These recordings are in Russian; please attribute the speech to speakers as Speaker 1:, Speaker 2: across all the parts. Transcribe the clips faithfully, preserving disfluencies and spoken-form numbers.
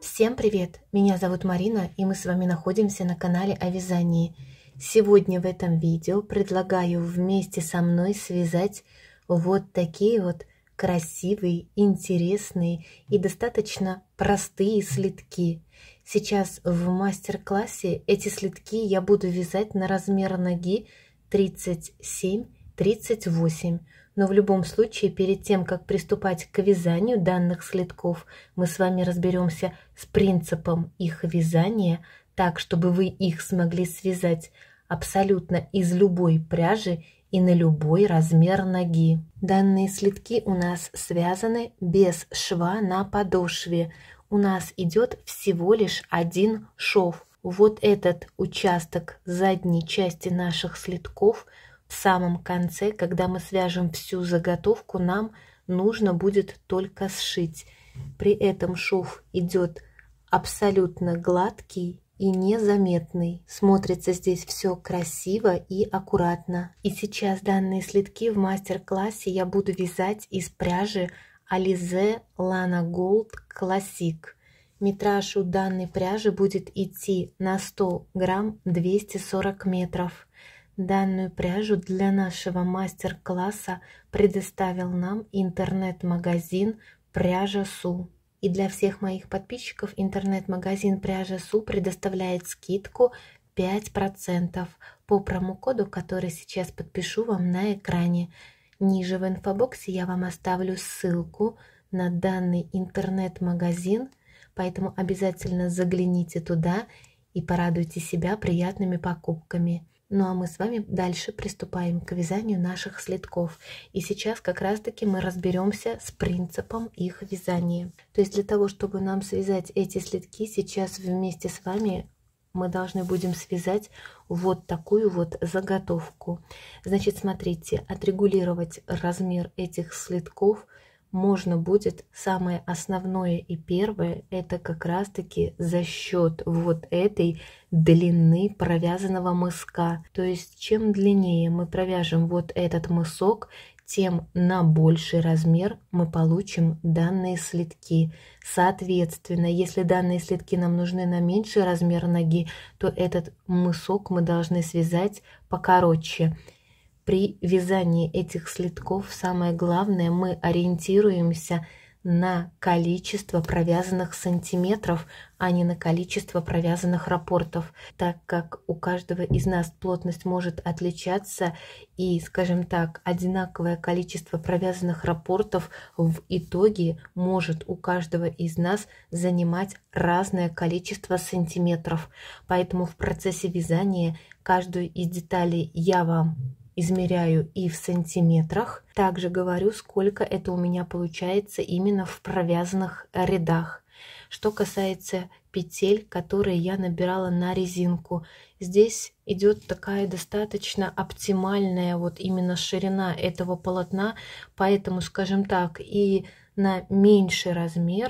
Speaker 1: Всем привет! Меня зовут Марина, и мы с вами находимся на канале о вязании. Сегодня в этом видео предлагаю вместе со мной связать вот такие вот красивые, интересные и достаточно простые слитки. Сейчас в мастер-классе эти слитки я буду вязать на размер ноги тридцать семь тридцать восемь. Но в любом случае, перед тем, как приступать к вязанию данных слитков, мы с вами разберемся с принципом их вязания, так, чтобы вы их смогли связать абсолютно из любой пряжи и на любой размер ноги. Данные слитки у нас связаны без шва на подошве. У нас идет всего лишь один шов. Вот этот участок задней части наших слитков в самом конце, когда мы свяжем всю заготовку, нам нужно будет только сшить. При этом шов идет абсолютно гладкий и незаметный. Смотрится здесь все красиво и аккуратно. И сейчас данные слитки в мастер-классе я буду вязать из пряжи Alize Lana Gold Classic. Метраж у данной пряжи будет идти на сто грамм двести сорок метров. Данную пряжу для нашего мастер-класса предоставил нам интернет-магазин Пряжа Су. И для всех моих подписчиков интернет-магазин Пряжа Су предоставляет скидку пять процентов по промокоду, который сейчас подпишу вам на экране. Ниже в инфобоксе я вам оставлю ссылку на данный интернет-магазин, поэтому обязательно загляните туда и порадуйте себя приятными покупками. Ну а мы с вами дальше приступаем к вязанию наших слитков. И сейчас как раз таки мы разберемся с принципом их вязания. То есть для того, чтобы нам связать эти слитки, сейчас вместе с вами мы должны будем связать вот такую вот заготовку. Значит, смотрите, отрегулировать размер этих слитков можно будет самое основное и первое, это как раз таки за счет вот этой длины провязанного мыска. То есть чем длиннее мы провяжем вот этот мысок, тем на больший размер мы получим данные слитки. Соответственно, если данные слитки нам нужны на меньший размер ноги, то этот мысок мы должны связать покороче. При вязании этих слитков самое главное, мы ориентируемся на количество провязанных сантиметров, а не на количество провязанных раппортов, так как у каждого из нас плотность может отличаться, и, скажем так, одинаковое количество провязанных раппортов в итоге может у каждого из нас занимать разное количество сантиметров. Поэтому в процессе вязания каждую из деталей я вам измеряю и в сантиметрах. Также говорю, сколько это у меня получается именно в провязанных рядах. Что касается петель, которые я набирала на резинку, здесь идет такая достаточно оптимальная вот именно ширина этого полотна, поэтому, скажем так, и на меньший размер,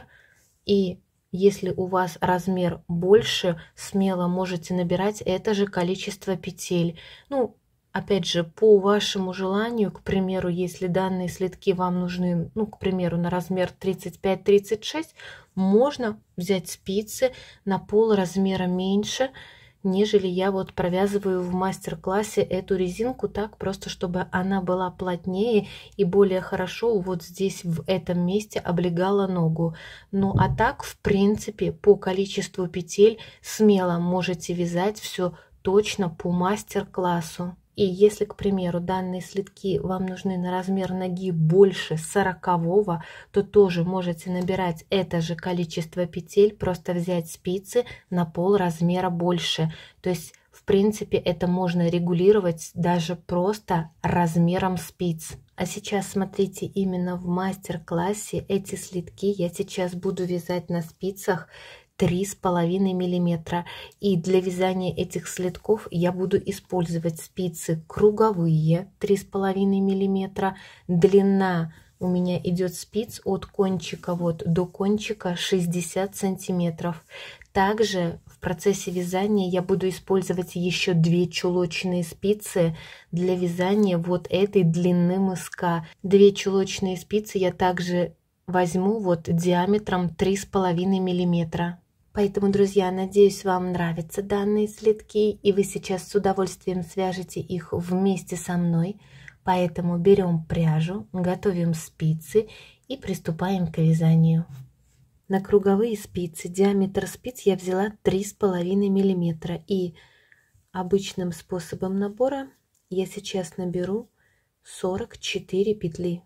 Speaker 1: и если у вас размер больше, смело можете набирать это же количество петель. Ну, опять же, по вашему желанию, к примеру, если данные слитки вам нужны, ну, к примеру, на размер тридцать пять тридцать шесть, можно взять спицы на пол размера меньше, нежели я вот провязываю в мастер-классе эту резинку, так просто, чтобы она была плотнее и более хорошо вот здесь в этом месте облегала ногу. Ну а так, в принципе, по количеству петель смело можете вязать все точно по мастер-классу. И если, к примеру, данные слитки вам нужны на размер ноги больше сорокового, то тоже можете набирать это же количество петель, просто взять спицы на пол размера больше. То есть, в принципе, это можно регулировать даже просто размером спиц. А сейчас смотрите, именно в мастер-классе эти слитки я сейчас буду вязать на спицах три с половиной миллиметра. И для вязания этих слитков я буду использовать спицы круговые три с половиной миллиметра. Длина у меня идет спиц от кончика вот до кончика шестьдесят сантиметров. Также в процессе вязания я буду использовать еще две чулочные спицы для вязания вот этой длины мыска. Две чулочные спицы я также возьму вот диаметром три с половиной миллиметра. Поэтому, друзья, надеюсь, вам нравятся данные следки, и вы сейчас с удовольствием свяжете их вместе со мной. Поэтому берем пряжу, готовим спицы и приступаем к вязанию. На круговые спицы диаметр спиц я взяла три с половиной миллиметра, и обычным способом набора я сейчас наберу сорок четыре петли.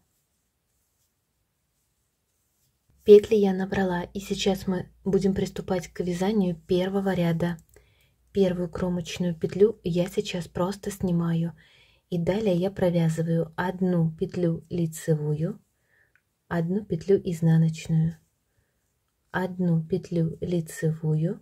Speaker 1: Петли я набрала, и сейчас мы будем приступать к вязанию первого ряда. Первую кромочную петлю я сейчас просто снимаю, и далее я провязываю одну петлю лицевую, одну петлю изнаночную, одну петлю лицевую,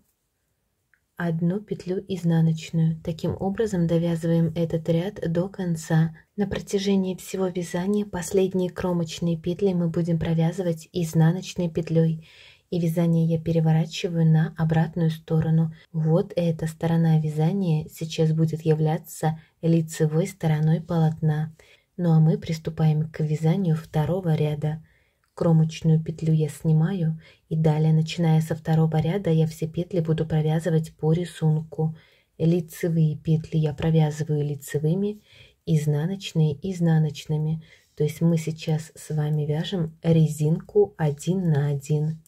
Speaker 1: одну петлю изнаночную. Таким образом довязываем этот ряд до конца. На протяжении всего вязания последние кромочные петли мы будем провязывать изнаночной петлей, и вязание я переворачиваю на обратную сторону. Вот эта сторона вязания сейчас будет являться лицевой стороной полотна. Ну а мы приступаем к вязанию второго ряда. Кромочную петлю я снимаю, и далее, начиная со второго ряда, я все петли буду провязывать по рисунку. Лицевые петли я провязываю лицевыми, изнаночные изнаночными. То есть мы сейчас с вами вяжем резинку один на один.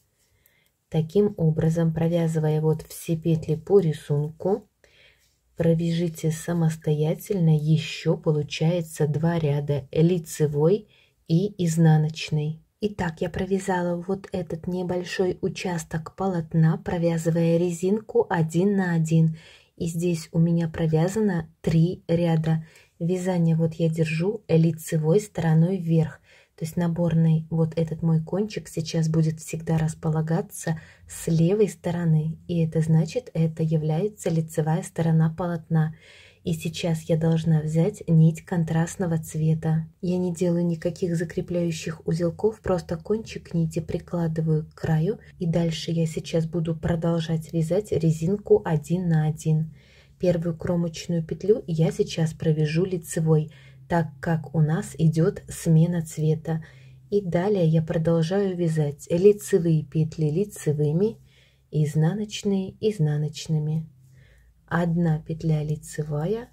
Speaker 1: Таким образом, провязывая вот все петли по рисунку, провяжите самостоятельно еще получается два ряда: лицевой и изнаночный. Итак, я провязала вот этот небольшой участок полотна, провязывая резинку один на один. И здесь у меня провязано три ряда. Вязание вот я держу лицевой стороной вверх. То есть наборный вот этот мой кончик сейчас будет всегда располагаться с левой стороны. И это значит, это является лицевая сторона полотна. И сейчас я должна взять нить контрастного цвета. Я не делаю никаких закрепляющих узелков, просто кончик нити прикладываю к краю. И дальше я сейчас буду продолжать вязать резинку один на один. Первую кромочную петлю я сейчас провяжу лицевой, так как у нас идет смена цвета. И далее я продолжаю вязать лицевые петли лицевыми, изнаночные изнаночными. Одна петля лицевая,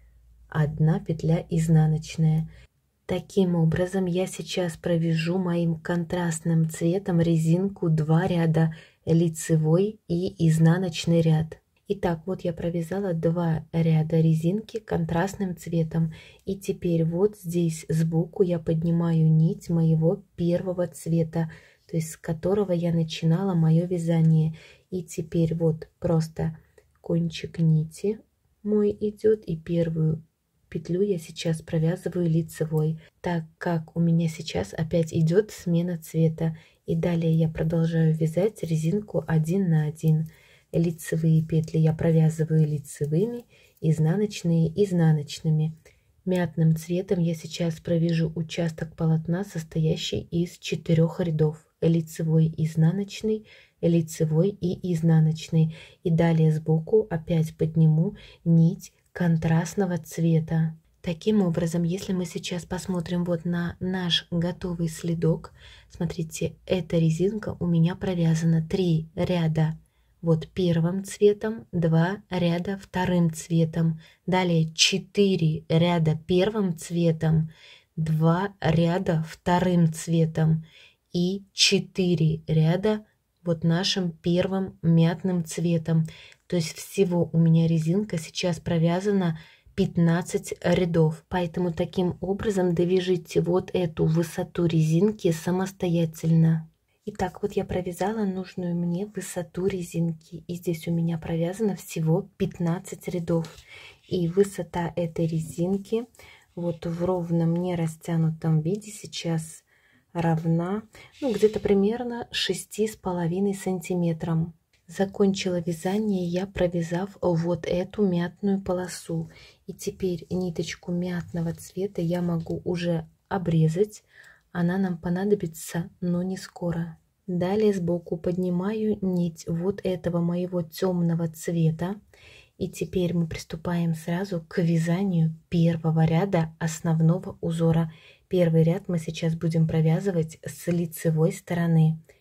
Speaker 1: одна петля изнаночная. Таким образом я сейчас провяжу моим контрастным цветом резинку два ряда: лицевой и изнаночный ряд. Итак, вот я провязала два ряда резинки контрастным цветом, и теперь вот здесь сбоку я поднимаю нить моего первого цвета, то есть с которого я начинала мое вязание. И теперь вот просто кончик нити мой идет, и первую петлю я сейчас провязываю лицевой, так как у меня сейчас опять идет смена цвета. И далее я продолжаю вязать резинку один на один. Лицевые петли я провязываю лицевыми, изнаночные изнаночными. Мятным цветом я сейчас провяжу участок полотна, состоящий из четырех рядов: лицевой, изнаночный, лицевой и изнаночный. И далее сбоку опять подниму нить контрастного цвета. Таким образом, если мы сейчас посмотрим вот на наш готовый следок, смотрите, эта резинка у меня провязана три ряда вот первым цветом, два ряда вторым цветом, далее четыре ряда первым цветом, два ряда вторым цветом и четыре ряда вот нашим первым мятным цветом. То есть всего у меня резинка сейчас провязана пятнадцать рядов. Поэтому таким образом довяжите вот эту высоту резинки самостоятельно. Итак, вот я провязала нужную мне высоту резинки, и здесь у меня провязано всего пятнадцать рядов. И высота этой резинки вот в ровном не растянутом виде сейчас равна, ну, где-то примерно шести с половиной сантиметрам. Закончила вязание я, провязав вот эту мятную полосу. И теперь ниточку мятного цвета я могу уже обрезать. Она нам понадобится, но не скоро. Далее сбоку поднимаю нить вот этого моего темного цвета. И теперь мы приступаем сразу к вязанию первого ряда основного узора. Первый ряд мы сейчас будем провязывать с лицевой стороны.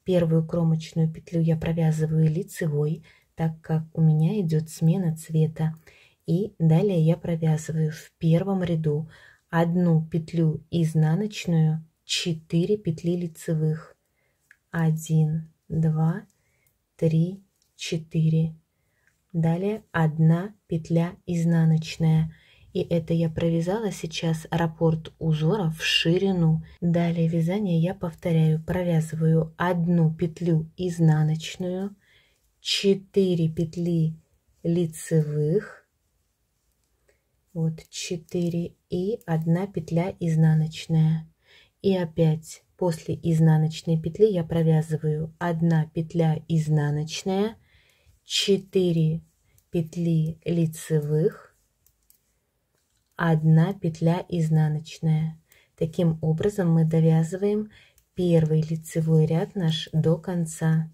Speaker 1: Первую кромочную петлю я провязываю лицевой, так как у меня идет смена цвета. И далее я провязываю в первом ряду одну петлю изнаночную, четыре петли лицевых. один, два, три, четыре. Далее одна петля изнаночная. И это я провязала сейчас раппорт узора в ширину. Далее вязание я повторяю. Провязываю одну петлю изнаночную, четыре петли лицевых. Вот четыре и одна петля изнаночная. И опять после изнаночной петли я провязываю одна петля изнаночная, четыре петли лицевых, одна петля изнаночная. Таким образом мы довязываем первый лицевой ряд наш до конца.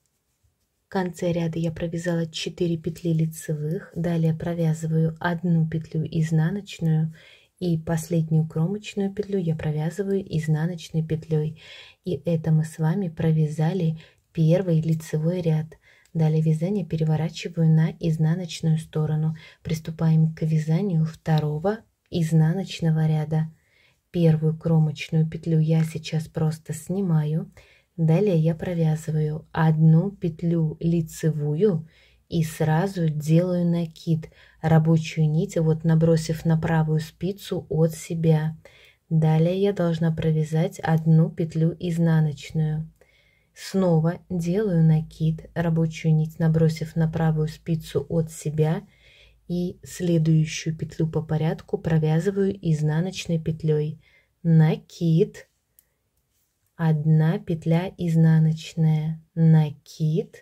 Speaker 1: В конце ряда я провязала четыре петли лицевых, далее провязываю одну петлю изнаночную и последнюю кромочную петлю я провязываю изнаночной петлей. И это мы с вами провязали первый лицевой ряд. Далее вязание переворачиваю на изнаночную сторону. Приступаем к вязанию второго изнаночного ряда. Первую кромочную петлю я сейчас просто снимаю. Далее я провязываю одну петлю лицевую и сразу делаю накид, рабочую нить, вот набросив на правую спицу от себя. Далее я должна провязать одну петлю изнаночную. Снова делаю накид, рабочую нить набросив на правую спицу от себя, и следующую петлю по порядку провязываю изнаночной петлей. Накид, одна петля изнаночная, накид,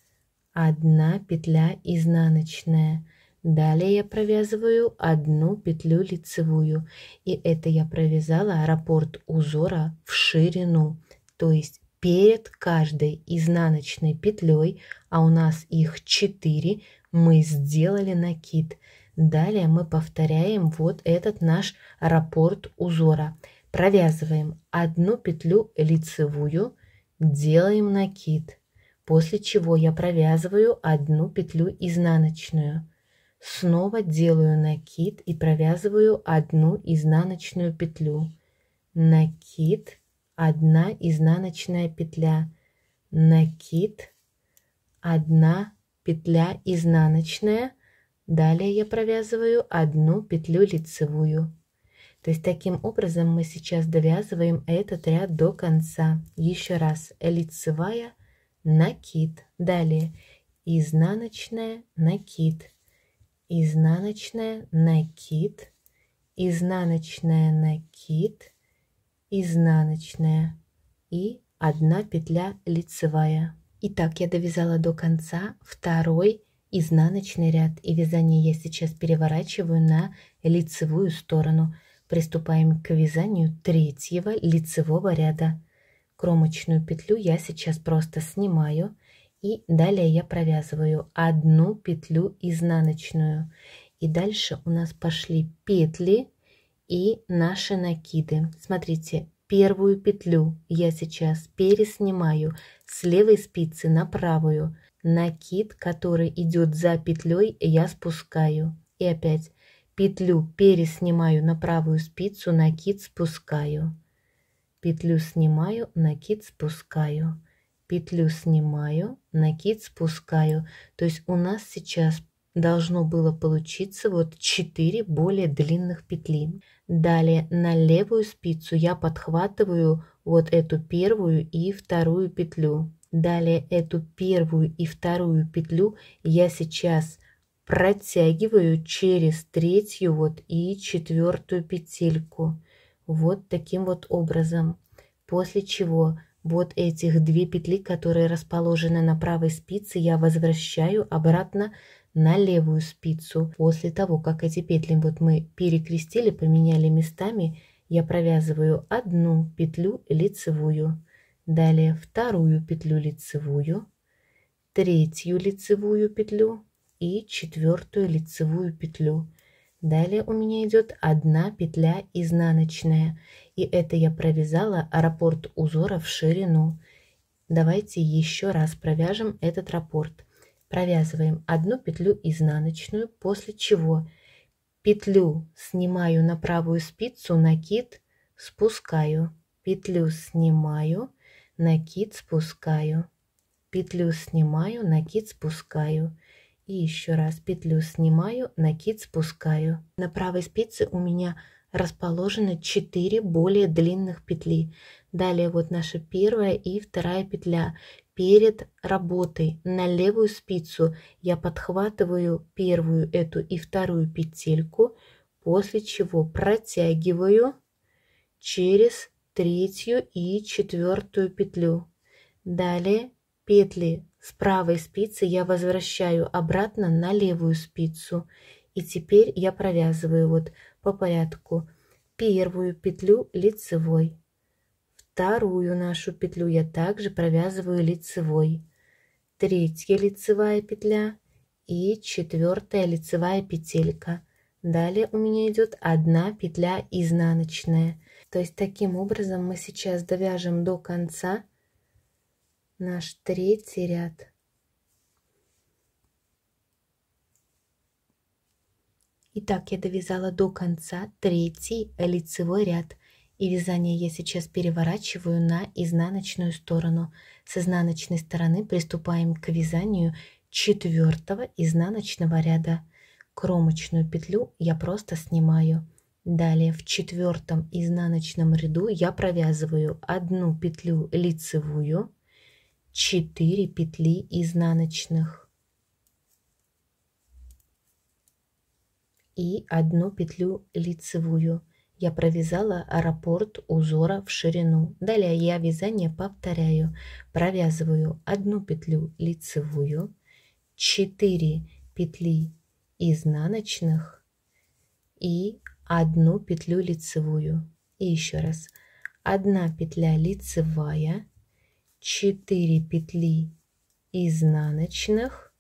Speaker 1: одна петля изнаночная. Далее я провязываю одну петлю лицевую, и это я провязала раппорт узора в ширину, то есть перед каждой изнаночной петлей, а у нас их четыре, мы сделали накид. Далее мы повторяем вот этот наш раппорт узора. Провязываем одну петлю лицевую, делаем накид, после чего я провязываю одну петлю изнаночную. Снова делаю накид и провязываю одну изнаночную петлю. Накид, одна изнаночная петля, накид, одна петля изнаночная. Далее я провязываю одну петлю лицевую. То есть таким образом мы сейчас довязываем этот ряд до конца. Еще раз: лицевая, накид, далее изнаночная, накид, изнаночная, накид, изнаночная, накид, изнаночная и одна петля лицевая. Итак, я довязала до конца второй изнаночный ряд, и вязание я сейчас переворачиваю на лицевую сторону. Приступаем к вязанию третьего лицевого ряда. Кромочную петлю я сейчас просто снимаю, и далее я провязываю одну петлю изнаночную. И дальше у нас пошли петли и наши накиды. Смотрите, первую петлю я сейчас переснимаю с левой спицы на правую. Накид, который идет за петлей, я спускаю. И опять петлю переснимаю на правую спицу, накид спускаю. Петлю снимаю, накид спускаю. Петлю снимаю, накид спускаю. То есть у нас сейчас должно было получиться вот четыре более длинных петли. Далее на левую спицу я подхватываю вот эту первую и вторую петлю. Далее эту первую и вторую петлю я сейчас протягиваю через третью вот и четвертую петельку. Вот таким вот образом. После чего вот этих две петли, которые расположены на правой спице, я возвращаю обратно на левую спицу. После того, как эти петли вот мы перекрестили, поменяли местами, я провязываю одну петлю лицевую. Далее вторую петлю лицевую, третью лицевую петлю и четвертую лицевую петлю. Далее у меня идет одна петля изнаночная, и это я провязала раппорт узора в ширину. Давайте еще раз провяжем этот раппорт. Провязываем одну петлю изнаночную, после чего петлю снимаю на правую спицу, накид спускаю, петлю снимаю, накид спускаю, петлю снимаю, накид спускаю. И еще раз петлю снимаю, накид спускаю. На правой спице у меня расположены четыре более длинных петли. Далее вот наша первая и вторая петля. Перед работой на левую спицу я подхватываю первую эту и вторую петельку, после чего протягиваю через третью и четвертую петлю. Далее петли с правой спицы я возвращаю обратно на левую спицу. И теперь я провязываю вот по порядку. Первую петлю лицевой. Вторую нашу петлю я также провязываю лицевой. Третья лицевая петля и четвертая лицевая петелька. Далее у меня идет одна петля изнаночная. То есть таким образом мы сейчас довяжем до конца наш третий ряд. Итак, я довязала до конца третий лицевой ряд. И вязание я сейчас переворачиваю на изнаночную сторону. С изнаночной стороны приступаем к вязанию четвертого изнаночного ряда. Кромочную петлю я просто снимаю. Далее в четвертом изнаночном ряду я провязываю одну петлю лицевую, четыре петли изнаночных и одну петлю лицевую. Я провязала раппорт узора в ширину. Далее я вязание повторяю. Провязываю одну петлю лицевую, четыре петли изнаночных и одну петлю лицевую. И еще раз. одна петля лицевая, четыре петли изнаночных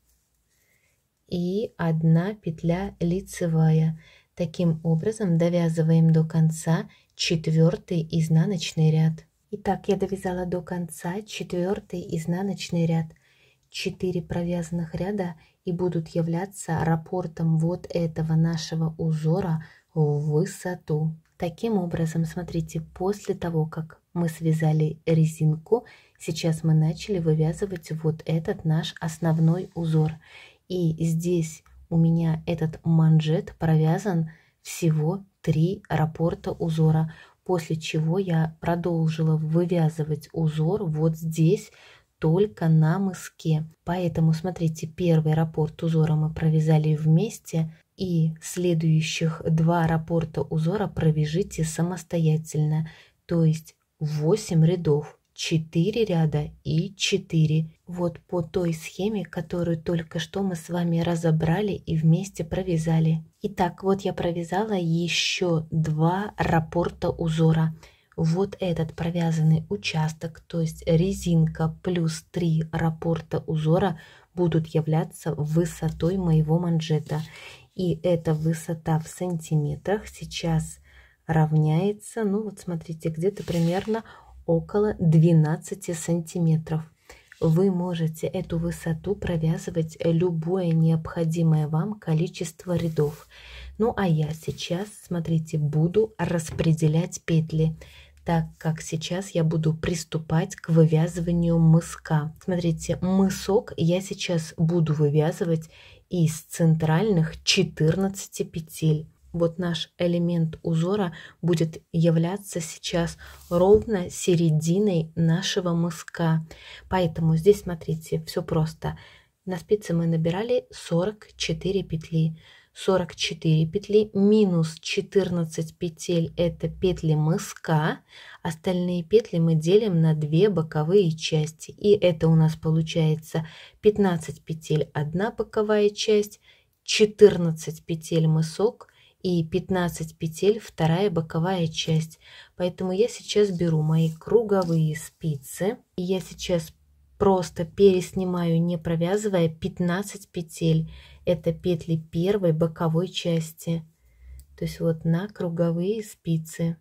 Speaker 1: и одна петля лицевая. Таким образом довязываем до конца четвертый изнаночный ряд. Итак, я довязала до конца четвертый изнаночный ряд. четыре провязанных ряда и будут являться раппортом вот этого нашего узора в высоту. Таким образом, смотрите, после того, как мы связали резинку, сейчас мы начали вывязывать вот этот наш основной узор. И здесь у меня этот манжет провязан всего три раппорта узора, после чего я продолжила вывязывать узор вот здесь только на мыске. Поэтому смотрите, первый раппорт узора мы провязали вместе, и следующих два раппорта узора провяжите самостоятельно, то есть восемь рядов, четыре ряда и четыре. Вот по той схеме, которую только что мы с вами разобрали и вместе провязали. Итак, вот я провязала еще два раппорта узора. Вот этот провязанный участок, то есть резинка плюс три раппорта узора, будут являться высотой моего манжета. И эта высота в сантиметрах сейчас равняется, ну вот смотрите, где-то примерно около двенадцати сантиметров. Вы можете эту высоту провязывать любое необходимое вам количество рядов. Ну а я сейчас, смотрите, буду распределять петли, так как сейчас я буду приступать к вывязыванию мыска. Смотрите, мысок я сейчас буду вывязывать из центральных четырнадцати петель. Вот наш элемент узора будет являться сейчас ровно серединой нашего мыска. Поэтому здесь, смотрите, все просто. На спице мы набирали сорок четыре петли. сорок четыре петли минус четырнадцать петель — это петли мыска. Остальные петли мы делим на две боковые части. И это у нас получается пятнадцать петель одна боковая часть, четырнадцать петель мысок и пятнадцать петель вторая боковая часть. Поэтому я сейчас беру мои круговые спицы, и я сейчас просто переснимаю, не провязывая, пятнадцать петель. Это петли первой боковой части. То есть вот на круговые спицы.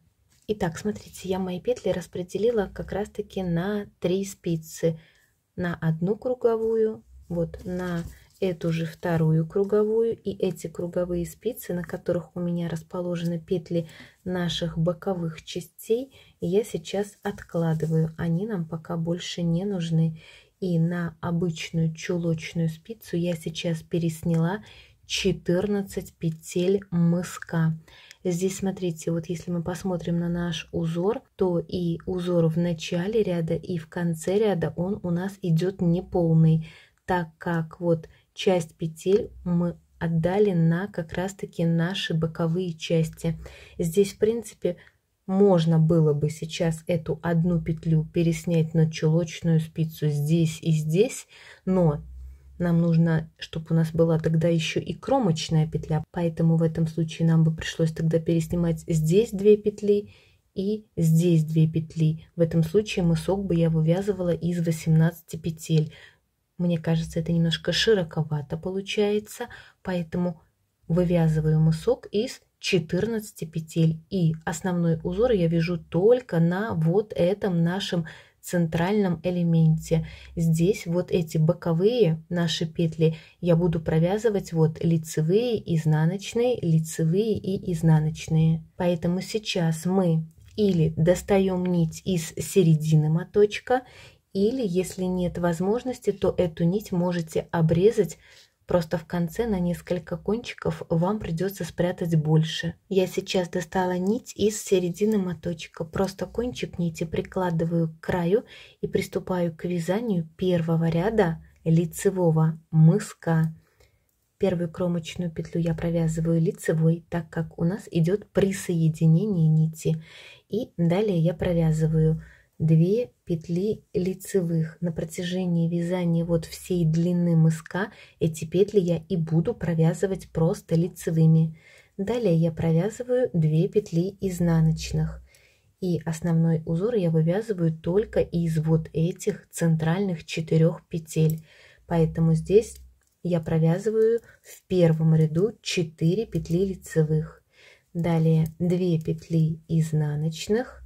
Speaker 1: Итак, смотрите, я мои петли распределила как раз таки на три спицы. На одну круговую, вот на эту же вторую круговую, и эти круговые спицы, на которых у меня расположены петли наших боковых частей, я сейчас откладываю. Они нам пока больше не нужны. И на обычную чулочную спицу я сейчас пересняла четырнадцать петель мыска. Здесь, смотрите, вот если мы посмотрим на наш узор, то и узор в начале ряда, и в конце ряда он у нас идет неполный, так как вот часть петель мы отдали на как раз-таки наши боковые части. Здесь, в принципе, можно было бы сейчас эту одну петлю переснять на чулочную спицу здесь и здесь, но нам нужно, чтобы у нас была тогда еще и кромочная петля, поэтому в этом случае нам бы пришлось тогда переснимать здесь две петли и здесь две петли. В этом случае мысок бы я вывязывала из восемнадцати петель. Мне кажется, это немножко широковато получается, поэтому вывязываю мысок из четырнадцати петель. И основной узор я вяжу только на вот этом нашем центральном элементе. Здесь вот эти боковые наши петли я буду провязывать вот лицевые, изнаночные, лицевые и изнаночные. Поэтому сейчас мы или достаем нить из середины моточка, или если нет возможности, то эту нить можете обрезать. Просто в конце на несколько кончиков вам придется спрятать больше. Я сейчас достала нить из середины моточка. Просто кончик нити прикладываю к краю и приступаю к вязанию первого ряда лицевого мыска. Первую кромочную петлю я провязываю лицевой, так как у нас идет присоединение нити. И далее я провязываю две петли лицевых. На протяжении вязания вот всей длины мыска эти петли я и буду провязывать просто лицевыми. Далее я провязываю две петли изнаночных. И основной узор я вывязываю только из вот этих центральных четырех петель. Поэтому здесь я провязываю в первом ряду четыре петли лицевых. Далее две петли изнаночных,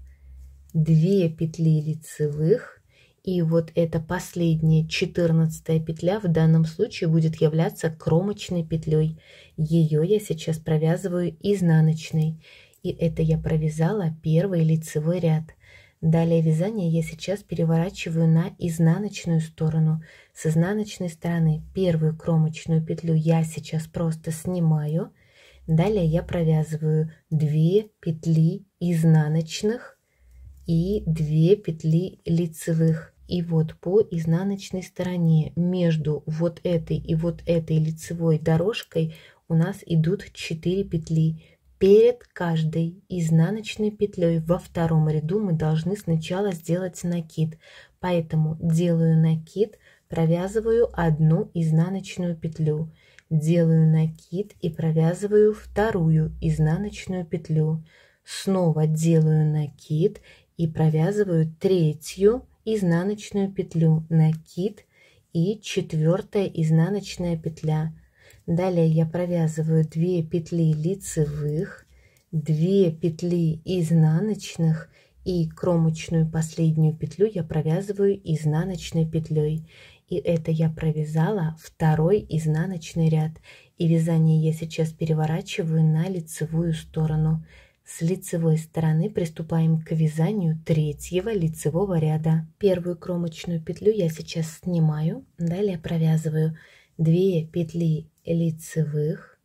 Speaker 1: две петли лицевых, и вот эта последняя четырнадцатая петля в данном случае будет являться кромочной петлей. Ее я сейчас провязываю изнаночной, и это я провязала первый лицевой ряд. Далее вязание я сейчас переворачиваю на изнаночную сторону. С изнаночной стороны первую кромочную петлю я сейчас просто снимаю. Далее я провязываю две петли изнаночных и две петли лицевых. И вот по изнаночной стороне между вот этой и вот этой лицевой дорожкой у нас идут четыре петли. Перед каждой изнаночной петлей во втором ряду мы должны сначала сделать накид. Поэтому делаю накид, провязываю одну изнаночную петлю, делаю накид и провязываю вторую изнаночную петлю. Снова делаю накид и провязываю третью изнаночную петлю, накид и четвертая изнаночная петля. Далее я провязываю две петли лицевых, две петли изнаночных и кромочную последнюю петлю я провязываю изнаночной петлей. И это я провязала второй изнаночный ряд. И вязание я сейчас переворачиваю на лицевую сторону. С лицевой стороны приступаем к вязанию третьего лицевого ряда. Первую кромочную петлю я сейчас снимаю, далее провязываю две петли лицевых,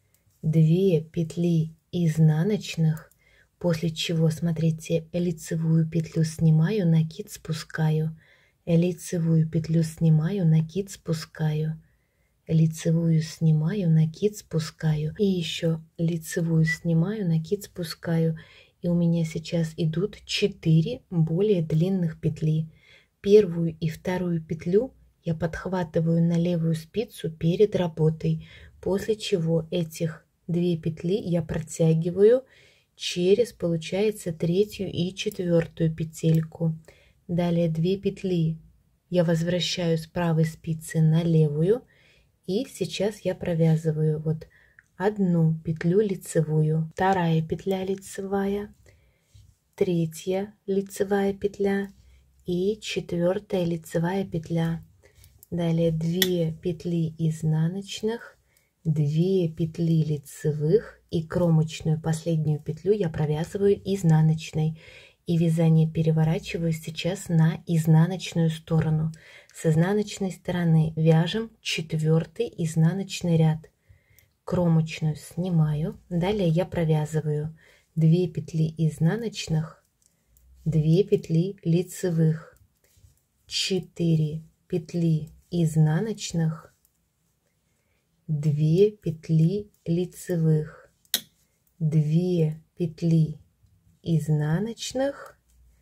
Speaker 1: две петли изнаночных, после чего, смотрите, лицевую петлю снимаю, накид спускаю, лицевую петлю снимаю, накид спускаю, лицевую снимаю, накид спускаю, и еще лицевую снимаю, накид спускаю. И у меня сейчас идут четыре более длинных петли. Первую и вторую петлю я подхватываю на левую спицу перед работой, после чего этих две петли я протягиваю через, получается, третью и четвертую петельку. Далее две петли я возвращаю с правой спицы на левую. И сейчас я провязываю вот одну петлю лицевую, вторая петля лицевая, третья лицевая петля и четвертая лицевая петля. Далее две петли изнаночных, две петли лицевых и кромочную последнюю петлю я провязываю изнаночной. И вязание переворачиваю сейчас на изнаночную сторону. С изнаночной стороны вяжем четвертый изнаночный ряд. Кромочную снимаю. Далее я провязываю две петли изнаночных, две петли лицевых, четыре петли изнаночных, две петли лицевых, две петли изнаночных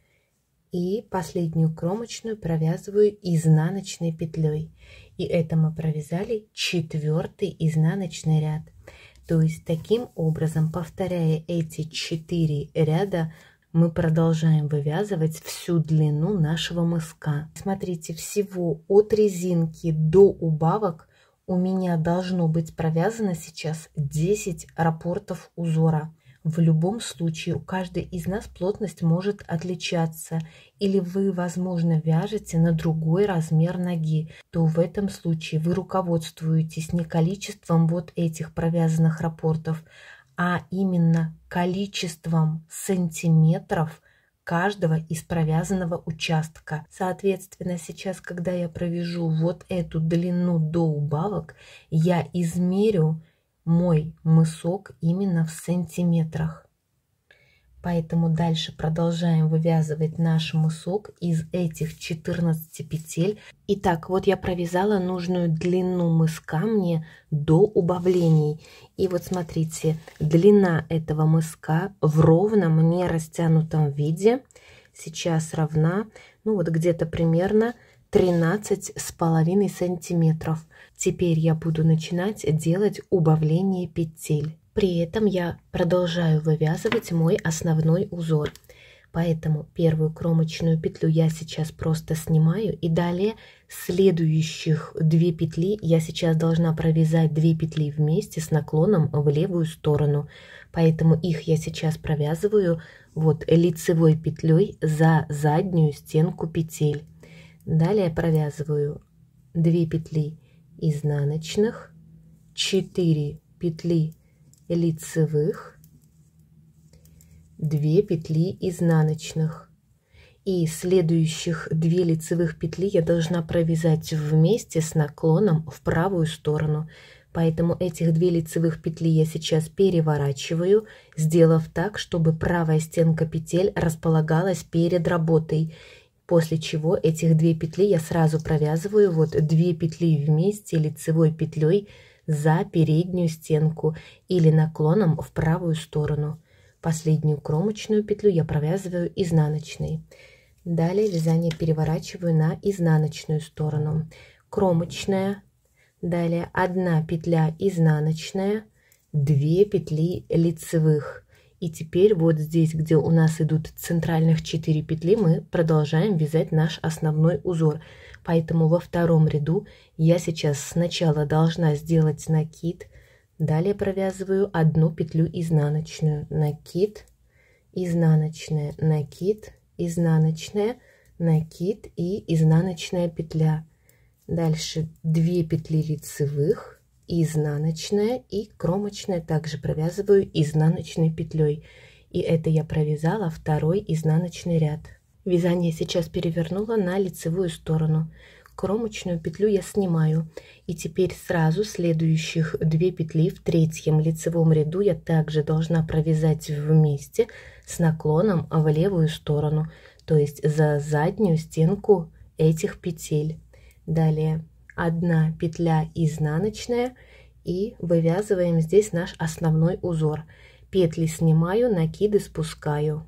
Speaker 1: и последнюю кромочную провязываю изнаночной петлей. И это мы провязали четвертый изнаночный ряд. То есть таким образом, повторяя эти четыре ряда, мы продолжаем вывязывать всю длину нашего мыска. Смотрите, всего от резинки до убавок у меня должно быть провязано сейчас десять раппортов узора. В любом случае у каждой из нас плотность может отличаться, или вы, возможно, вяжете на другой размер ноги, то в этом случае вы руководствуетесь не количеством вот этих провязанных раппортов, а именно количеством сантиметров каждого из провязанного участка. Соответственно, сейчас, когда я провяжу вот эту длину до убавок, я измерю мой мысок именно в сантиметрах. Поэтому дальше продолжаем вывязывать наш мысок из этих четырнадцати петель. Итак, вот я провязала нужную длину мыска мне до убавлений. И вот смотрите, длина этого мыска в ровном, не растянутом виде сейчас равна, ну вот где-то примерно тринадцать с половиной сантиметров. Теперь я буду начинать делать убавление петель. При этом я продолжаю вывязывать мой основной узор. Поэтому первую кромочную петлю я сейчас просто снимаю. И далее следующих две петли я сейчас должна провязать две петли вместе с наклоном в левую сторону. Поэтому их я сейчас провязываю вот лицевой петлей за заднюю стенку петель. Далее провязываю две петли изнаночных, четыре петли лицевых, две петли изнаночных. И следующих две лицевых петли я должна провязать вместе с наклоном в правую сторону. Поэтому этих две лицевых петли я сейчас переворачиваю, сделав так, чтобы правая стенка петель располагалась перед работой. После чего этих две петли я сразу провязываю вот две петли вместе лицевой петлей за переднюю стенку или наклоном в правую сторону. Последнюю кромочную петлю я провязываю изнаночной. Далее вязание переворачиваю на изнаночную сторону. Кромочная, далее одна петля изнаночная, две петли лицевых. И теперь вот здесь, где у нас идут центральных четыре петли, мы продолжаем вязать наш основной узор. Поэтому во втором ряду я сейчас сначала должна сделать накид, далее провязываю одну петлю изнаночную, накид, изнаночная, накид, изнаночная, накид и изнаночная петля. Дальше две петли лицевых, изнаночная и кромочная также провязываю изнаночной петлей. И это я провязала второй изнаночный ряд. Вязание сейчас перевернула на лицевую сторону. Кромочную петлю я снимаю. И теперь сразу следующих две петли в третьем лицевом ряду я также должна провязать вместе с наклоном в левую сторону, то есть за заднюю стенку этих петель. Далее одна петля изнаночная и вывязываем здесь наш основной узор. Петли снимаю, накиды спускаю.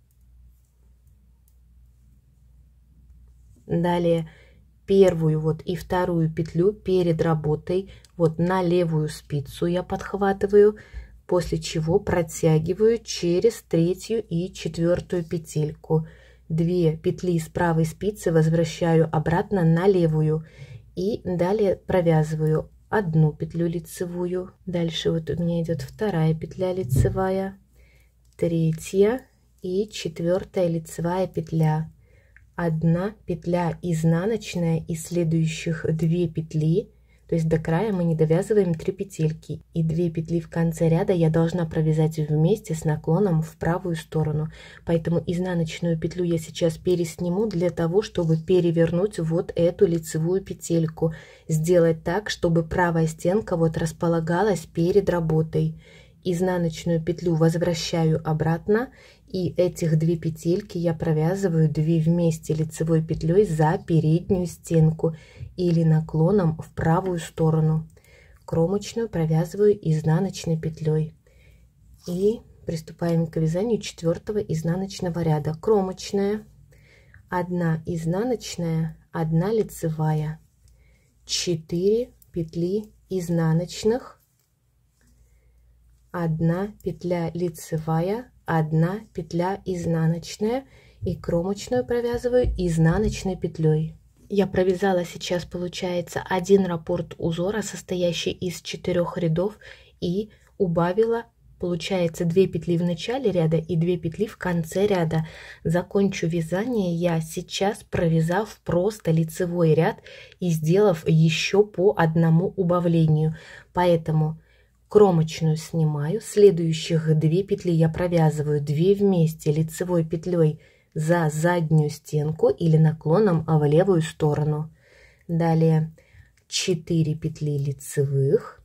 Speaker 1: Далее первую вот и вторую петлю перед работой вот на левую спицу я подхватываю, после чего протягиваю через третью и четвертую петельку. Две петли с правой спицы возвращаю обратно на левую и далее провязываю одну петлю лицевую. Дальше вот у меня идет вторая петля лицевая, третья и четвертая лицевая петля. Одна петля изнаночная и следующих две петли, то есть до края мы не довязываем три петельки, и две петли в конце ряда я должна провязать вместе с наклоном в правую сторону. Поэтому изнаночную петлю я сейчас пересниму для того, чтобы перевернуть вот эту лицевую петельку, сделать так, чтобы правая стенка вот располагалась перед работой. Изнаночную петлю возвращаю обратно, и этих две петельки я провязываю две вместе лицевой петлей за переднюю стенку или наклоном в правую сторону. Кромочную провязываю изнаночной петлей. И приступаем к вязанию четвертого изнаночного ряда. Кромочная, одна изнаночная, одна лицевая, четыре петли изнаночных, одна петля лицевая, одна петля изнаночная, и кромочную провязываю изнаночной петлей. Я провязала сейчас, получается, один раппорт узора, состоящий из четырех рядов, и убавила, получается, две петли в начале ряда и две петли в конце ряда. Закончу вязание я сейчас, провязав просто лицевой ряд и сделав еще по одному убавлению. Поэтому кромочную снимаю, следующих две петли я провязываю две вместе лицевой петлей за заднюю стенку или наклоном в левую сторону. Далее четыре петли лицевых,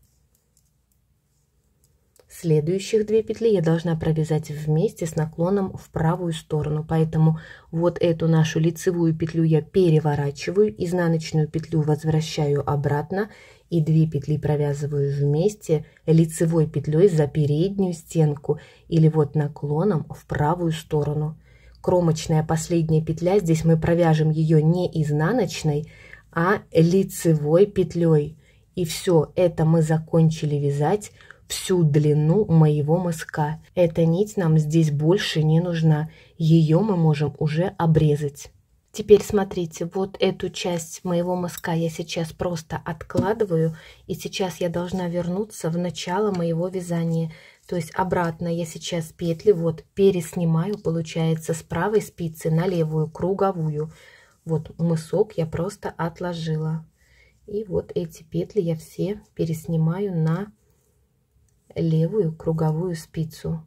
Speaker 1: следующих две петли я должна провязать вместе с наклоном в правую сторону. Поэтому вот эту нашу лицевую петлю я переворачиваю, изнаночную петлю возвращаю обратно и две петли провязываю вместе лицевой петлей за переднюю стенку или вот наклоном в правую сторону. Кромочная последняя петля, здесь мы провяжем ее не изнаночной, а лицевой петлей. И все, это мы закончили вязать всю длину моего мыска. Эта нить нам здесь больше не нужна, ее мы можем уже обрезать. Теперь смотрите, вот эту часть моего мыска я сейчас просто откладываю, и сейчас я должна вернуться в начало моего вязания. То есть обратно я сейчас петли вот переснимаю, получается, с правой спицы на левую круговую. Вот мысок я просто отложила. И вот эти петли я все переснимаю на левую круговую спицу.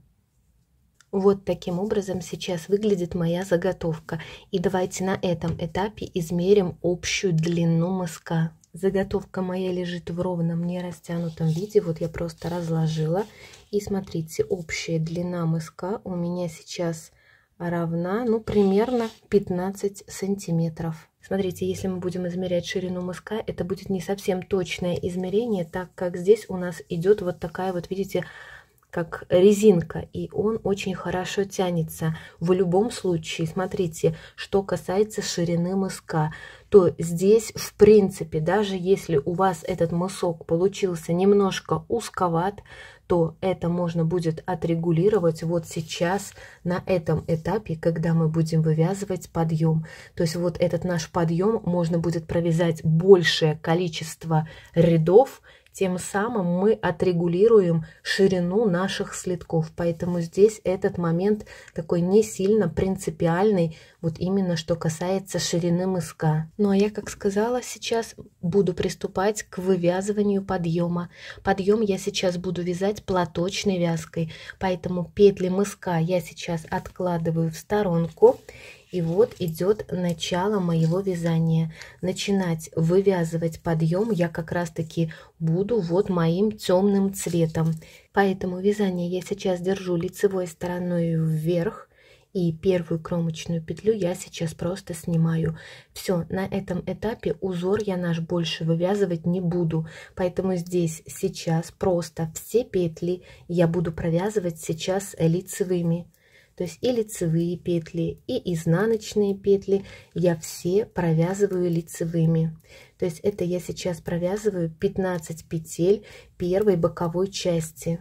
Speaker 1: Вот таким образом сейчас выглядит моя заготовка. И давайте на этом этапе измерим общую длину мыска. Заготовка моя лежит в ровном не растянутом виде. Вот я просто разложила. И смотрите, общая длина мыска у меня сейчас равна, ну, примерно пятнадцать сантиметров. Смотрите, если мы будем измерять ширину мыска, это будет не совсем точное измерение, так как здесь у нас идет вот такая вот, видите, как резинка, и он очень хорошо тянется. В любом случае, смотрите, что касается ширины мыска, то здесь, в принципе, даже если у вас этот мысок получился немножко узковат, то это можно будет отрегулировать вот сейчас на этом этапе, когда мы будем вывязывать подъем. То есть вот этот наш подъем можно будет провязать большее количество рядов, тем самым мы отрегулируем ширину наших слитков. Поэтому здесь этот момент такой не сильно принципиальный, вот именно что касается ширины мыска. Ну а я, как сказала, сейчас буду приступать к вывязыванию подъема. Подъем я сейчас буду вязать платочной вязкой, поэтому петли мыска я сейчас откладываю в сторонку. И вот идет начало моего вязания. Начинать вывязывать подъем я как раз таки буду вот моим темным цветом. Поэтому вязание я сейчас держу лицевой стороной вверх. И первую кромочную петлю я сейчас просто снимаю. Все, на этом этапе узор я наш больше вывязывать не буду. Поэтому здесь сейчас просто все петли я буду провязывать сейчас лицевыми. То есть и лицевые петли, и изнаночные петли я все провязываю лицевыми. То есть это я сейчас провязываю пятнадцать петель первой боковой части.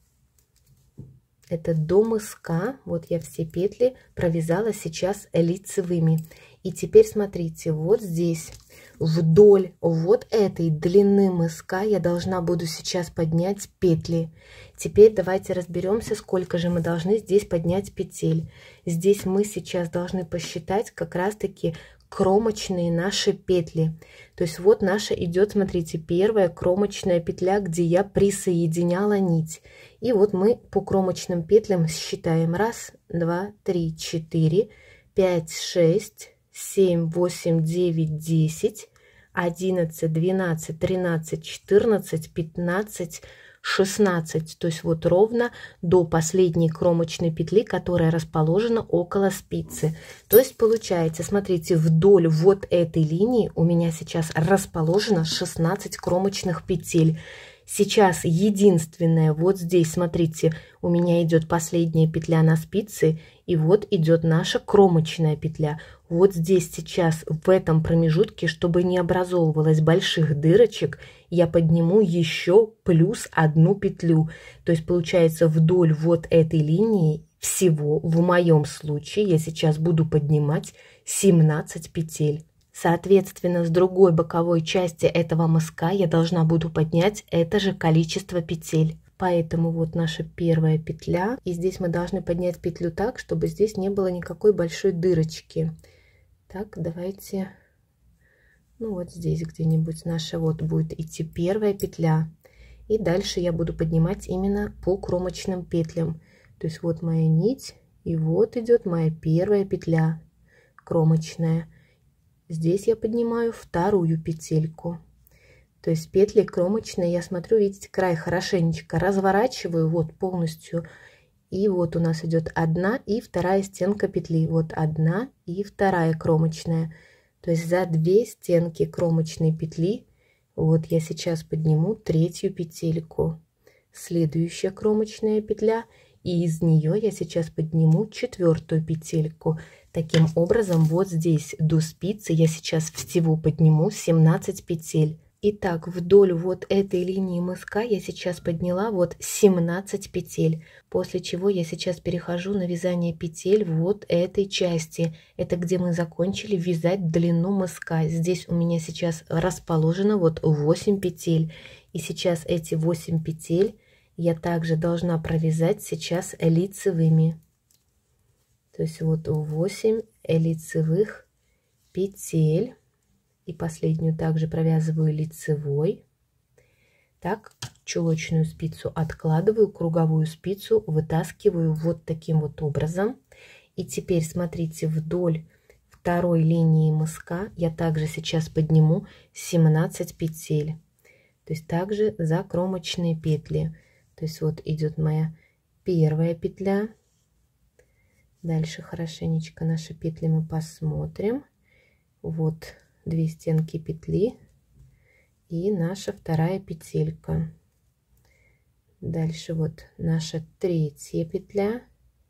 Speaker 1: Это до мыска. Вот я все петли провязала сейчас лицевыми. И теперь смотрите, вот здесь вдоль вот этой длины мыска я должна буду сейчас поднять петли. Теперь давайте разберемся, сколько же мы должны здесь поднять петель. Здесь мы сейчас должны посчитать как раз-таки кромочные наши петли. То есть вот наша идет, смотрите, первая кромочная петля, где я присоединяла нить. И вот мы по кромочным петлям считаем. Раз, два, три, четыре, пять, шесть, семь, восемь, девять, десять, одиннадцать, двенадцать, тринадцать, четырнадцать, пятнадцать, шестнадцать. То есть вот ровно до последней кромочной петли, которая расположена около спицы. То есть получается, смотрите, вдоль вот этой линии у меня сейчас расположено шестнадцать кромочных петель. Сейчас единственное, вот здесь, смотрите, у меня идет последняя петля на спице, и вот идет наша кромочная петля. Вот здесь сейчас, в этом промежутке, чтобы не образовывалось больших дырочек, я подниму еще плюс одну петлю. То есть получается, вдоль вот этой линии всего, в моем случае, я сейчас буду поднимать семнадцать петель. Соответственно, с другой боковой части этого мыска я должна буду поднять это же количество петель. Поэтому вот наша первая петля. И здесь мы должны поднять петлю так, чтобы здесь не было никакой большой дырочки. Так, давайте... Ну вот здесь где-нибудь наша вот будет идти первая петля. И дальше я буду поднимать именно по кромочным петлям. То есть вот моя нить. И вот идет моя первая петля кромочная. Здесь я поднимаю вторую петельку. То есть петли кромочные, я смотрю, видите, край хорошенечко разворачиваю, вот полностью. И вот у нас идет одна и вторая стенка петли. Вот одна и вторая кромочная. То есть за две стенки кромочной петли, вот я сейчас подниму третью петельку. Следующая кромочная петля. И из нее я сейчас подниму четвертую петельку. Таким образом, вот здесь до спицы я сейчас всего подниму семнадцать петель. Итак, вдоль вот этой линии мыска я сейчас подняла вот семнадцать петель. После чего я сейчас перехожу на вязание петель вот этой части. Это где мы закончили вязать длину мыска. Здесь у меня сейчас расположено вот восемь петель. И сейчас эти восемь петель я также должна провязать сейчас лицевыми. То есть вот восемь лицевых петель. И последнюю также провязываю лицевой. Так, чулочную спицу откладываю, круговую спицу вытаскиваю вот таким вот образом. И теперь смотрите, вдоль второй линии мыска я также сейчас подниму семнадцать петель. То есть также за кромочные петли. То есть вот идет моя первая петля. Дальше хорошенечко наши петли мы посмотрим. Вот две стенки петли и наша вторая петелька. Дальше вот наша третья петля,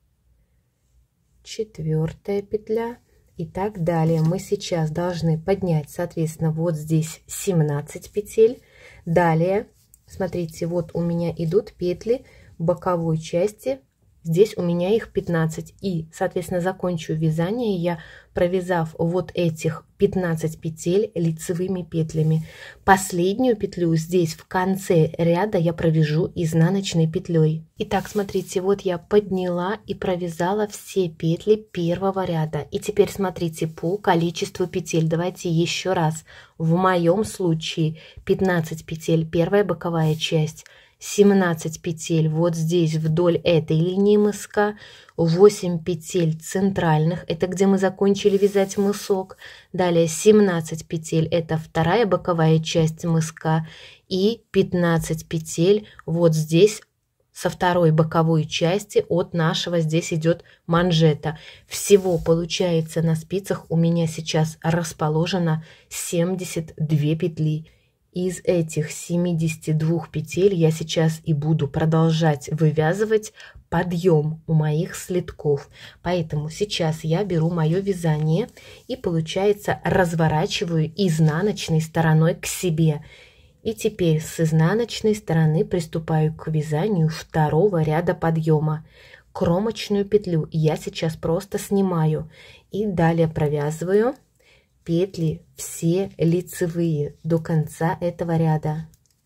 Speaker 1: четвертая петля и так далее. Мы сейчас должны поднять, соответственно, вот здесь семнадцать петель. Далее, смотрите, вот у меня идут петли боковой части. Здесь у меня их пятнадцать. И, соответственно, закончу вязание я, провязав вот этих пятнадцать петель лицевыми петлями. Последнюю петлю здесь в конце ряда я провяжу изнаночной петлей. Итак, смотрите, вот я подняла и провязала все петли первого ряда. И теперь смотрите по количеству петель. Давайте еще раз. В моем случае пятнадцать петель первая боковая часть. семнадцать петель вот здесь вдоль этой линии мыска, восемь петель центральных, это где мы закончили вязать мысок. Далее семнадцать петель, это вторая боковая часть мыска, и пятнадцать петель вот здесь со второй боковой части от нашего здесь идет манжета. Всего получается на спицах у меня сейчас расположено семьдесят две петли. Из этих семидесяти двух петель я сейчас и буду продолжать вывязывать подъем у моих слитков. Поэтому сейчас я беру мое вязание и, получается, разворачиваю изнаночной стороной к себе. И теперь с изнаночной стороны приступаю к вязанию второго ряда подъема. Кромочную петлю я сейчас просто снимаю и далее провязываю петли все лицевые до конца этого ряда.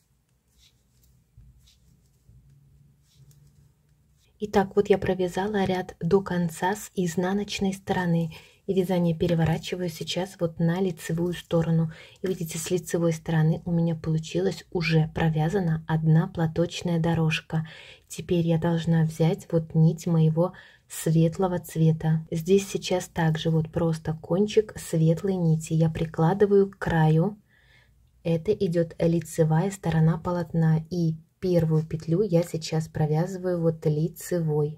Speaker 1: Итак, вот я провязала ряд до конца с изнаночной стороны. И вязание переворачиваю сейчас вот на лицевую сторону. И видите, с лицевой стороны у меня получилась уже провязана одна платочная дорожка. Теперь я должна взять вот нить моего светлого цвета. Здесь сейчас также вот просто кончик светлой нити я прикладываю к краю. Это идет лицевая сторона полотна. И первую петлю я сейчас провязываю вот лицевой.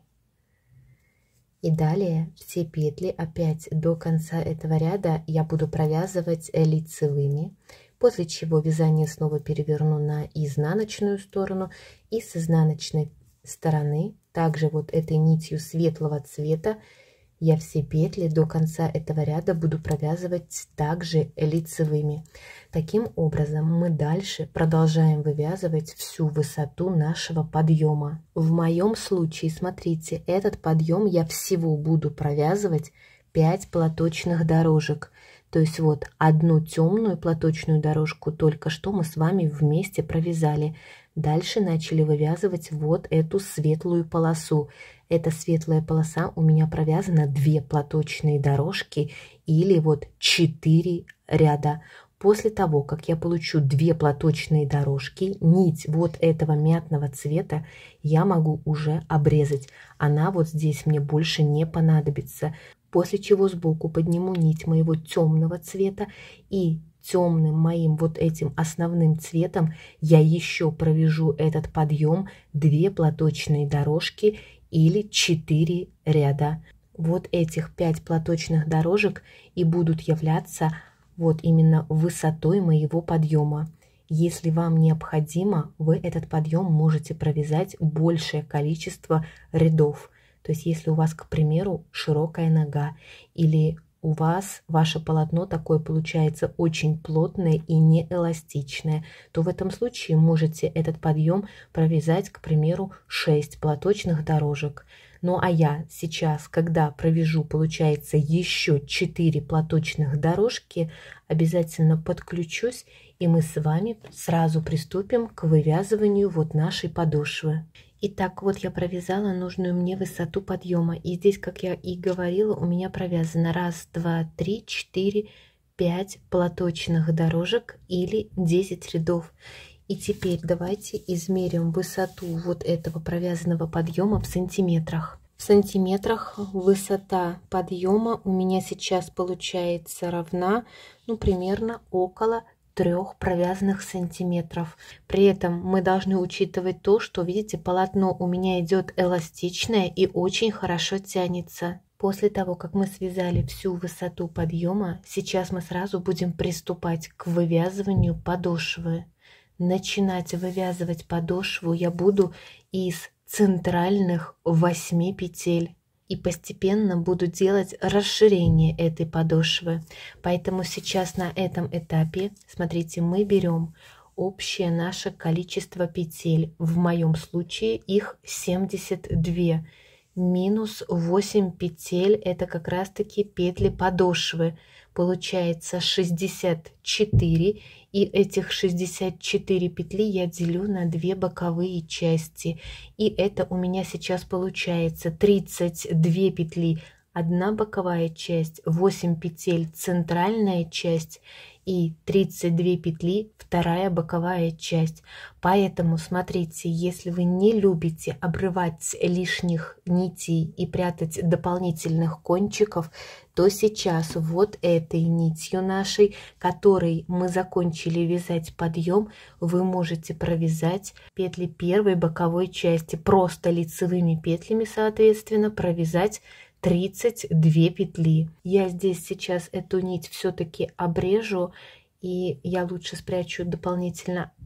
Speaker 1: И далее все петли опять до конца этого ряда я буду провязывать лицевыми, после чего вязание снова переверну на изнаночную сторону и с изнаночной стороны также вот этой нитью светлого цвета я все петли до конца этого ряда буду провязывать также лицевыми. Таким образом мы дальше продолжаем вывязывать всю высоту нашего подъема. В моем случае, смотрите, этот подъем я всего буду провязывать пять платочных дорожек. То есть вот одну темную платочную дорожку только что мы с вами вместе провязали. Дальше начали вывязывать вот эту светлую полосу. Эта светлая полоса у меня провязана две платочные дорожки или вот четыре ряда. После того, как я получу две платочные дорожки, нить вот этого мятного цвета я могу уже обрезать. Она вот здесь мне больше не понадобится. После чего сбоку подниму нить моего темного цвета и темным моим вот этим основным цветом я еще провяжу этот подъем две платочные дорожки или четыре ряда. Вот этих пять платочных дорожек и будут являться вот именно высотой моего подъема. Если вам необходимо, вы этот подъем можете провязать большее количество рядов. То есть если у вас, к примеру, широкая нога или у вас ваше полотно такое получается очень плотное и не эластичное, то в этом случае можете этот подъем провязать, к примеру, шесть платочных дорожек. Ну а я сейчас, когда провяжу, получается, еще четыре платочных дорожки, обязательно подключусь, и мы с вами сразу приступим к вывязыванию вот нашей подошвы. Итак, вот я провязала нужную мне высоту подъема. И здесь, как я и говорила, у меня провязано раз, два, три, четыре, пять платочных дорожек или десять рядов. И теперь давайте измерим высоту вот этого провязанного подъема в сантиметрах. В сантиметрах высота подъема у меня сейчас получается равна, ну, примерно около трех провязанных сантиметров. При этом мы должны учитывать то, что, видите, полотно у меня идет эластичное и очень хорошо тянется. После того, как мы связали всю высоту подъема, сейчас мы сразу будем приступать к вывязыванию подошвы. Начинать вывязывать подошву я буду из центральных восьми петель. И постепенно буду делать расширение этой подошвы. Поэтому сейчас на этом этапе, смотрите, мы берем общее наше количество петель. В моем случае их семьдесят две. Минус восемь петель, это как раз таки петли подошвы. Получается шестьдесят четыре. И этих шестьдесят четыре петли я делю на две боковые части. И это у меня сейчас получается тридцать две петли, одна боковая часть, восемь петель центральная часть и тридцать две петли вторая боковая часть. Поэтому смотрите, если вы не любите обрывать лишних нитей и прятать дополнительных кончиков, то сейчас вот этой нитью нашей, которой мы закончили вязать подъем, вы можете провязать петли первой боковой части, просто лицевыми петлями, соответственно, провязать тридцать две петли. Я здесь сейчас эту нить все-таки обрежу, и я лучше спрячу дополнительно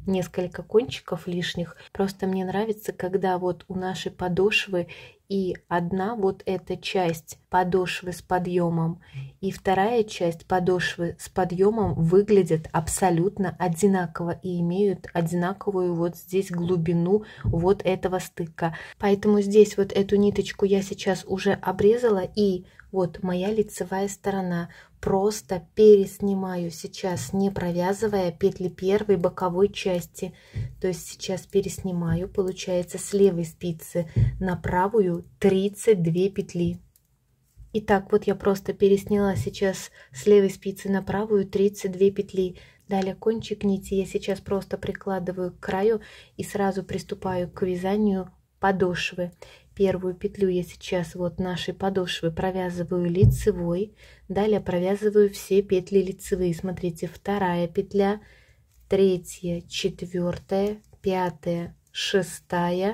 Speaker 1: несколько кончиков лишних. Просто мне нравится, когда вот у нашей подошвы и одна вот эта часть подошвы с подъемом, и вторая часть подошвы с подъемом выглядят абсолютно одинаково и имеют одинаковую вот здесь глубину вот этого стыка. Поэтому здесь вот эту ниточку я сейчас уже обрезала, и вот моя лицевая сторона. Просто переснимаю сейчас, не провязывая петли первой боковой части. То есть сейчас переснимаю, получается, с левой спицы на правую тридцать две петли. Итак, вот я просто пересняла сейчас с левой спицы на правую тридцать две петли. Далее кончик нити я сейчас просто прикладываю к краю и сразу приступаю к вязанию подошвы. Первую петлю я сейчас вот нашей подошвы провязываю лицевой, далее провязываю все петли лицевые. Смотрите, вторая петля, третья, четвертая, пятая, шестая,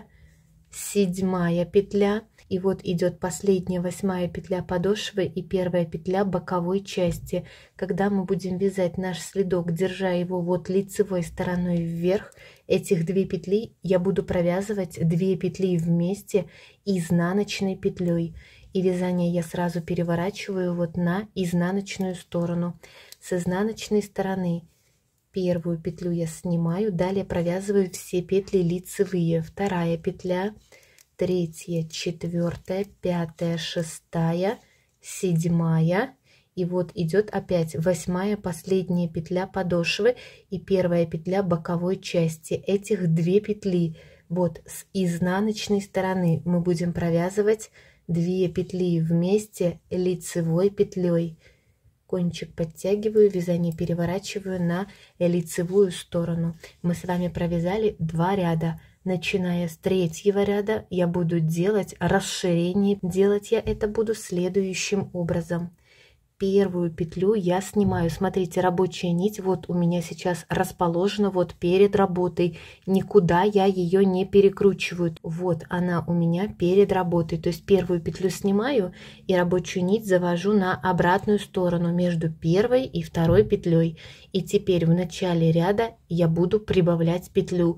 Speaker 1: седьмая петля. И вот идет последняя, восьмая петля подошвы и первая петля боковой части. Когда мы будем вязать наш следок, держа его вот лицевой стороной вверх, этих две петли я буду провязывать две петли вместе изнаночной петлей. И вязание я сразу переворачиваю вот на изнаночную сторону. С изнаночной стороны первую петлю я снимаю, далее провязываю все петли лицевые. Вторая петля, третья, четвертая, пятая, шестая, седьмая. И вот идет опять восьмая, последняя петля подошвы и первая петля боковой части. Этих две петли вот с изнаночной стороны мы будем провязывать две петли вместе лицевой петлей. Кончик подтягиваю, вязание переворачиваю на лицевую сторону. Мы с вами провязали два ряда. Начиная с третьего ряда я буду делать расширение. Делать я это буду следующим образом. Первую петлю я снимаю. Смотрите, рабочая нить вот у меня сейчас расположена вот перед работой. Никуда я ее не перекручиваю. Вот она у меня перед работой. То есть первую петлю снимаю и рабочую нить завожу на обратную сторону между первой и второй петлей. И теперь в начале ряда я буду прибавлять петлю.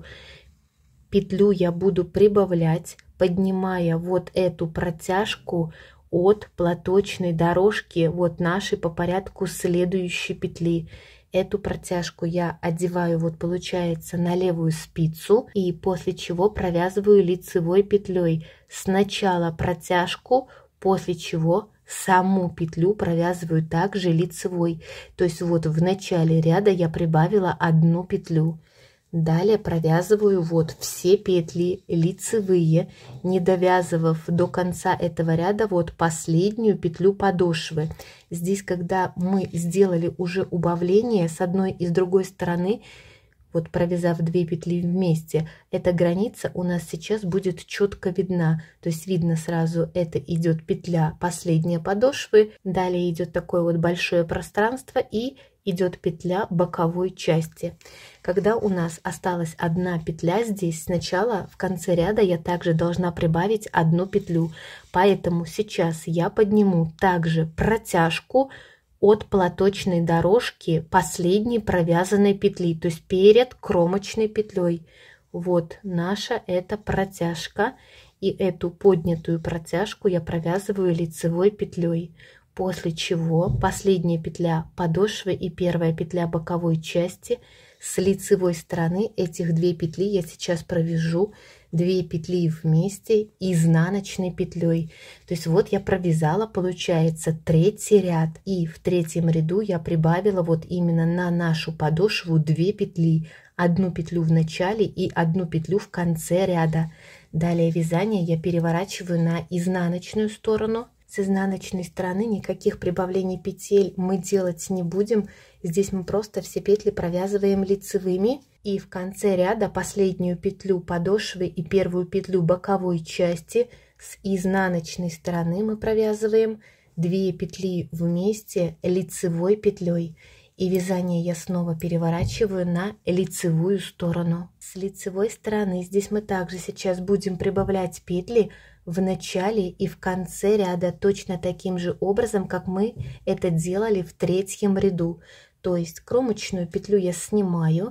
Speaker 1: Петлю я буду прибавлять, поднимая вот эту протяжку от платочной дорожки вот нашей по порядку следующей петли. Эту протяжку я одеваю вот получается на левую спицу, и после чего провязываю лицевой петлей. Сначала протяжку, после чего саму петлю провязываю также лицевой. То есть вот в начале ряда я прибавила одну петлю. Далее провязываю вот все петли лицевые, не довязывав до конца этого ряда вот последнюю петлю подошвы. Здесь, когда мы сделали уже убавление с одной и с другой стороны, вот провязав две петли вместе, эта граница у нас сейчас будет четко видна. То есть видно сразу, это идет петля последняя подошвы, далее идет такое вот большое пространство и идет петля боковой части. Когда у нас осталась одна петля здесь, сначала в конце ряда я также должна прибавить одну петлю. Поэтому сейчас я подниму также протяжку от платочной дорожки последней провязанной петли, то есть перед кромочной петлей. Вот наша эта протяжка, и эту поднятую протяжку я провязываю лицевой петлей. После чего последняя петля подошвы и первая петля боковой части с лицевой стороны, этих две петли я сейчас провяжу две петли вместе изнаночной петлей. То есть вот я провязала, получается, третий ряд, и в третьем ряду я прибавила вот именно на нашу подошву две петли, одну петлю в начале и одну петлю в конце ряда. Далее вязание я переворачиваю на изнаночную сторону. С изнаночной стороны никаких прибавлений петель мы делать не будем. Здесь мы просто все петли провязываем лицевыми. И в конце ряда последнюю петлю подошвы и первую петлю боковой части с изнаночной стороны мы провязываем две петли вместе лицевой петлей. И вязание я снова переворачиваю на лицевую сторону. С лицевой стороны здесь мы также сейчас будем прибавлять петли в начале и в конце ряда точно таким же образом, как мы это делали в третьем ряду. То есть кромочную петлю я снимаю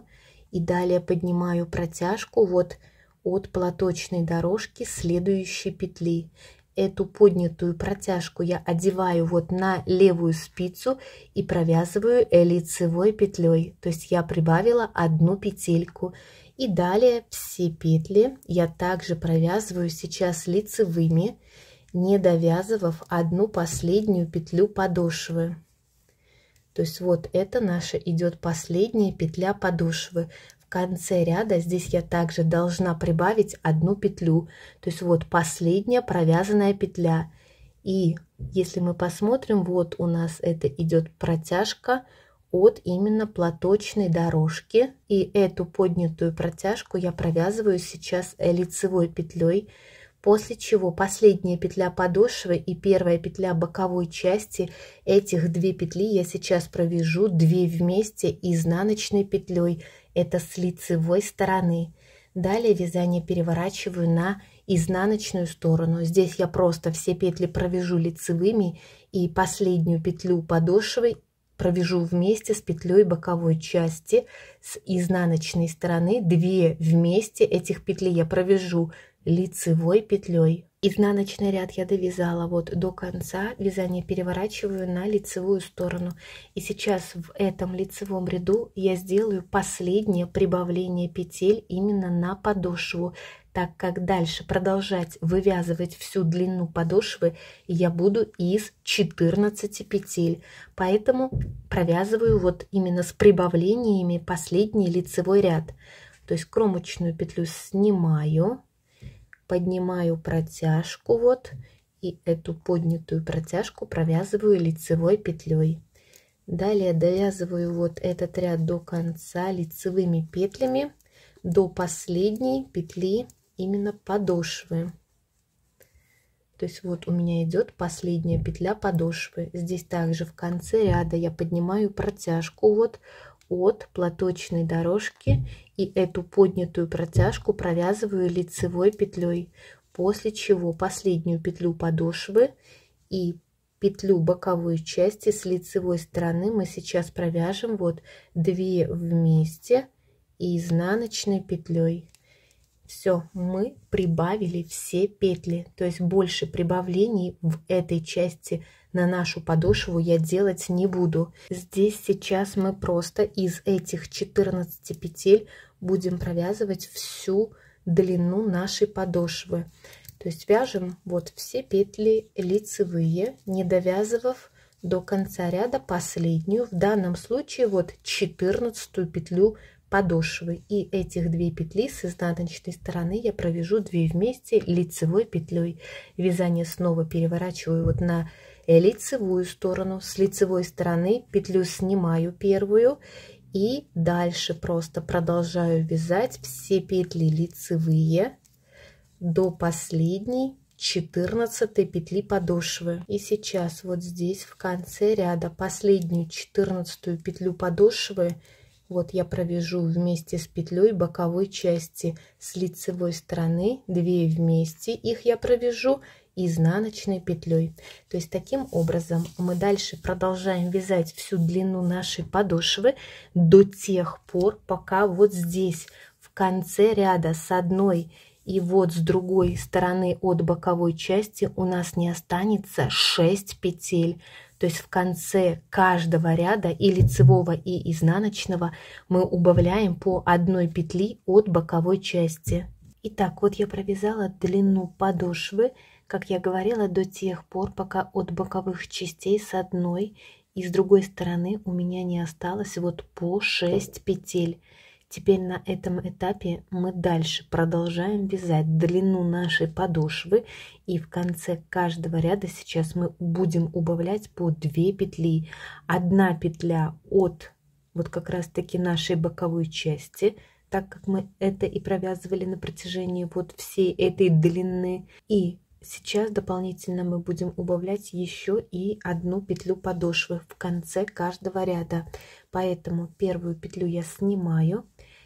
Speaker 1: И далее поднимаю протяжку вот от платочной дорожки следующей петли. Эту поднятую протяжку я одеваю вот на левую спицу и провязываю лицевой петлей. То есть я прибавила одну петельку. И далее все петли я также провязываю сейчас лицевыми, не довязывав одну последнюю петлю подошвы. То есть вот это наша идет последняя петля подошвы. В конце ряда здесь я также должна прибавить одну петлю. То есть вот последняя провязанная петля. И если мы посмотрим, вот у нас это идет протяжка от именно платочной дорожки. И эту поднятую протяжку я провязываю сейчас лицевой петлей. После чего последняя петля подошвы и первая петля боковой части, этих две петли я сейчас провяжу две вместе изнаночной петлей. Это с лицевой стороны. Далее вязание переворачиваю на изнаночную сторону. Здесь я просто все петли провяжу лицевыми и последнюю петлю подошвы провяжу вместе с петлей боковой части с изнаночной стороны. Две вместе этих петли я провяжу лицевой петлей. Изнаночный ряд я довязала вот до конца, вязание переворачиваю на лицевую сторону. И сейчас в этом лицевом ряду я сделаю последнее прибавление петель именно на подошву, так как дальше продолжать вывязывать всю длину подошвы я буду из четырнадцати петель. Поэтому провязываю вот именно с прибавлениями последний лицевой ряд. То есть кромочную петлю снимаю, поднимаю протяжку вот и эту поднятую протяжку провязываю лицевой петлей. Далее довязываю вот этот ряд до конца лицевыми петлями до последней петли именно подошвы. То есть вот у меня идет последняя петля подошвы. Здесь также в конце ряда я поднимаю протяжку вот от платочной дорожки и эту поднятую протяжку провязываю лицевой петлей, после чего последнюю петлю подошвы и петлю боковой части с лицевой стороны мы сейчас провяжем вот две вместе изнаночной петлей. Все, мы прибавили все петли, то есть больше прибавлений в этой части на нашу подошву я делать не буду. Здесь сейчас мы просто из этих четырнадцати петель будем провязывать всю длину нашей подошвы. То есть вяжем вот все петли лицевые, не довязывав до конца ряда последнюю, в данном случае вот четырнадцатую петлю подошвы. И этих две петли с изнаночной стороны я провяжу две вместе лицевой петлей. Вязание снова переворачиваю вот на лицевую сторону. С лицевой стороны петлю снимаю первую и дальше просто продолжаю вязать все петли лицевые до последней четырнадцатой петли подошвы. И сейчас вот здесь в конце ряда последнюю четырнадцатую петлю подошвы вот я провяжу вместе с петлей боковой части с лицевой стороны две вместе, их я провяжу изнаночной петлей. То есть таким образом мы дальше продолжаем вязать всю длину нашей подошвы до тех пор, пока вот здесь в конце ряда с одной и вот с другой стороны от боковой части у нас не останется шесть петель. То есть в конце каждого ряда и лицевого, и изнаночного мы убавляем по одной петли от боковой части. Итак, вот я провязала длину подошвы, как я говорила, до тех пор, пока от боковых частей с одной и с другой стороны у меня не осталось вот по шесть петель. Теперь на этом этапе мы дальше продолжаем вязать длину нашей подошвы, и в конце каждого ряда сейчас мы будем убавлять по две петли. Одна петля от вот как раз таки нашей боковой части, так как мы это и провязывали на протяжении вот всей этой длины. И сейчас дополнительно мы будем убавлять еще и одну петлю подошвы в конце каждого ряда. Поэтому первую петлю я снимаю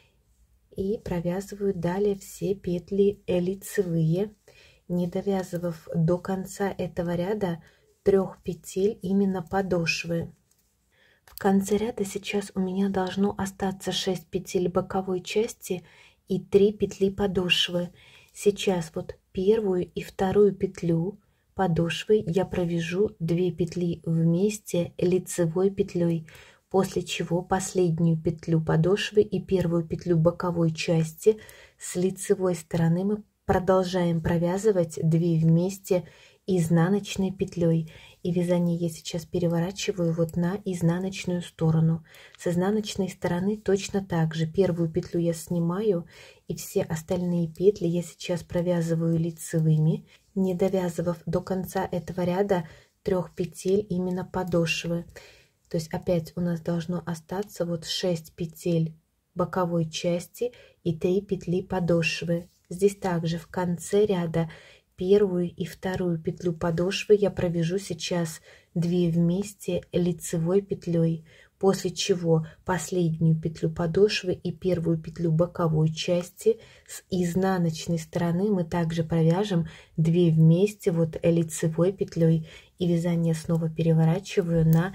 Speaker 1: и провязываю далее все петли лицевые, не довязывав до конца этого ряда трех петель именно подошвы. В конце ряда сейчас у меня должно остаться шесть петель боковой части и три петли подошвы. Сейчас вот первую и вторую петлю подошвы я провяжу две петли вместе лицевой петлей, после чего последнюю петлю подошвы и первую петлю боковой части с лицевой стороны мы продолжаем провязывать две вместе изнаночной петлей. И вязание я сейчас переворачиваю вот на изнаночную сторону. С изнаночной стороны точно так же первую петлю я снимаю, и все остальные петли я сейчас провязываю лицевыми, не довязывав до конца этого ряда трех петель именно подошвы. То есть опять у нас должно остаться вот шесть петель боковой части и три петли подошвы. Здесь также в конце ряда первую и вторую петлю подошвы я провяжу сейчас две вместе лицевой петлей, после чего последнюю петлю подошвы и первую петлю боковой части с изнаночной стороны мы также провяжем две вместе вот лицевой петлей, и вязание снова переворачиваю на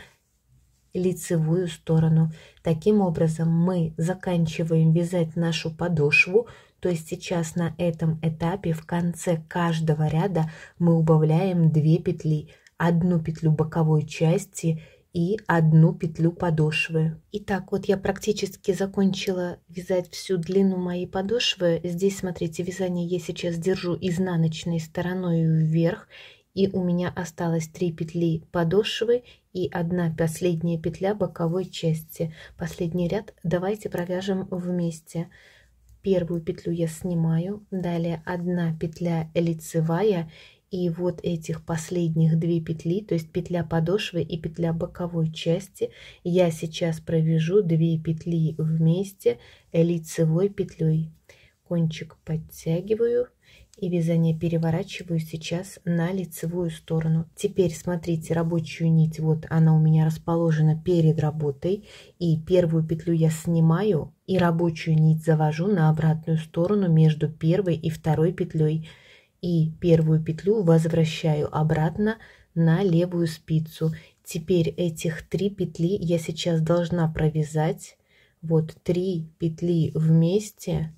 Speaker 1: лицевую сторону. Таким образом мы заканчиваем вязать нашу подошву. То есть сейчас на этом этапе в конце каждого ряда мы убавляем две петли, одну петлю боковой части и одну петлю подошвы. Итак, вот я практически закончила вязать всю длину моей подошвы. Здесь, смотрите, вязание я сейчас держу изнаночной стороной вверх, и у меня осталось три петли подошвы и одна последняя петля боковой части. Последний ряд давайте провяжем вместе. Первую петлю я снимаю, далее одна петля лицевая, и вот этих последних две петли, то есть петля подошвы и петля боковой части, я сейчас провяжу две петли вместе лицевой петлей. Кончик подтягиваю и вязание переворачиваю сейчас на лицевую сторону. Теперь смотрите, рабочую нить, вот она у меня расположена перед работой, и первую петлю я снимаю и рабочую нить завожу на обратную сторону между первой и второй петлей, и первую петлю возвращаю обратно на левую спицу. Теперь этих три петли я сейчас должна провязать, вот три петли вместе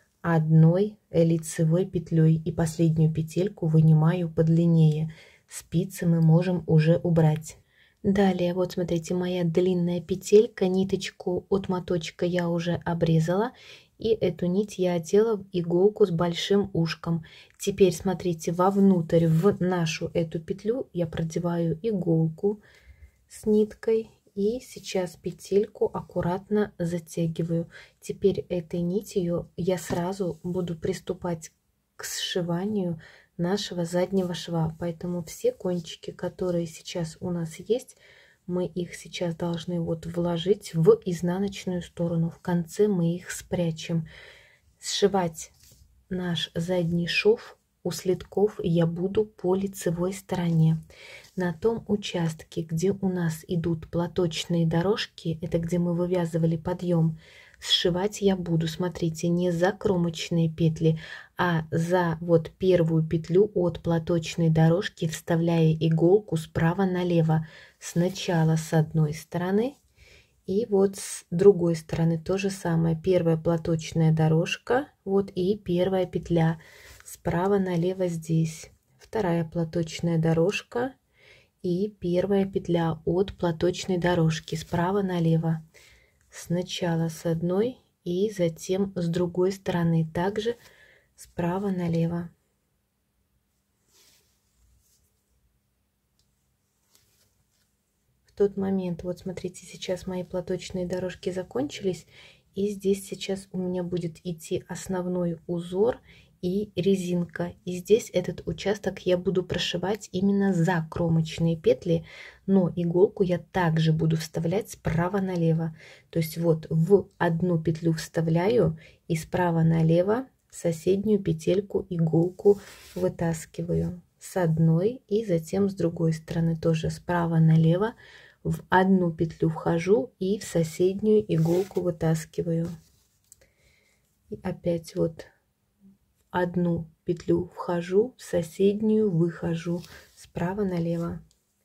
Speaker 1: одной лицевой петлей, и последнюю петельку вынимаю подлиннее. Спицы мы можем уже убрать. Далее, вот смотрите, моя длинная петелька, ниточку от моточка я уже обрезала, и эту нить я одела в иголку с большим ушком. Теперь смотрите, вовнутрь в нашу эту петлю я продеваю иголку с ниткой. И сейчас петельку аккуратно затягиваю. Теперь этой нитью я сразу буду приступать к сшиванию нашего заднего шва. Поэтому все кончики, которые сейчас у нас есть, мы их сейчас должны вот вложить в изнаночную сторону. В конце мы их спрячем. Сшивать наш задний шов у следков я буду по лицевой стороне. На том участке, где у нас идут платочные дорожки, это где мы вывязывали подъем, сшивать я буду, смотрите, не за кромочные петли, а за вот первую петлю от платочной дорожки, вставляя иголку справа налево. Сначала с одной стороны и вот с другой стороны то же самое. Первая платочная дорожка, вот, и первая петля справа налево здесь. Вторая платочная дорожка и первая петля от платочной дорожки справа налево. Сначала с одной и затем с другой стороны, также справа налево. В тот момент, вот смотрите, сейчас мои платочные дорожки закончились, и здесь сейчас у меня будет идти основной узор и резинка. И здесь этот участок я буду прошивать именно за кромочные петли, но иголку я также буду вставлять справа налево. То есть вот в одну петлю вставляю и справа налево соседнюю петельку иголку вытаскиваю с одной, и затем с другой стороны тоже справа налево в одну петлю вхожу и в соседнюю иголку вытаскиваю. И опять вот одну петлю вхожу, в соседнюю выхожу справа налево.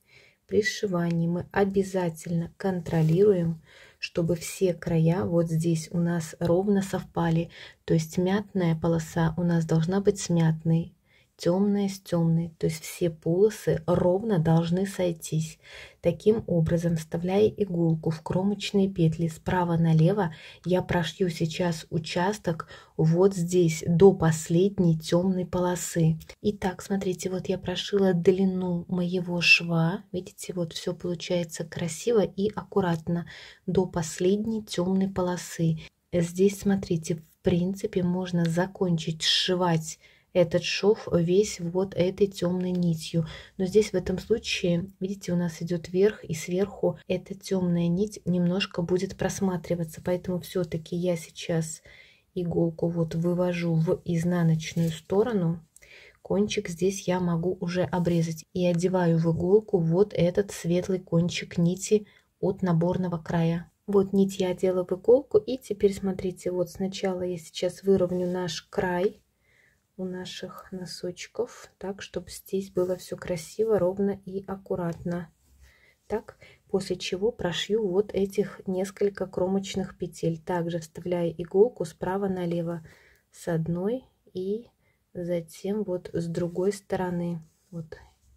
Speaker 1: при сшивании мы обязательно контролируем, чтобы все края вот здесь у нас ровно совпали. То есть мятная полоса у нас должна быть с мятной, темная с темной. То есть все полосы ровно должны сойтись. Таким образом, вставляя иголку в кромочные петли справа налево, я прошью сейчас участок вот здесь до последней темной полосы. Итак, смотрите, вот я прошила длину моего шва. Видите, вот все получается красиво и аккуратно до последней темной полосы. Здесь, смотрите, в принципе, можно закончить сшивать этот шов весь вот этой темной нитью. Но здесь в этом случае, видите, у нас идет вверх, и сверху эта темная нить немножко будет просматриваться. Поэтому все-таки я сейчас иголку вот вывожу в изнаночную сторону. Кончик здесь я могу уже обрезать. И одеваю в иголку вот этот светлый кончик нити от наборного края. Вот нить я одела в иголку. И теперь смотрите, вот сначала я сейчас выровню наш край у наших носочков, так, чтобы здесь было все красиво, ровно и аккуратно. Так, после чего прошью вот этих несколько кромочных петель. Также вставляю иголку справа налево с одной и затем вот с другой стороны. Вот.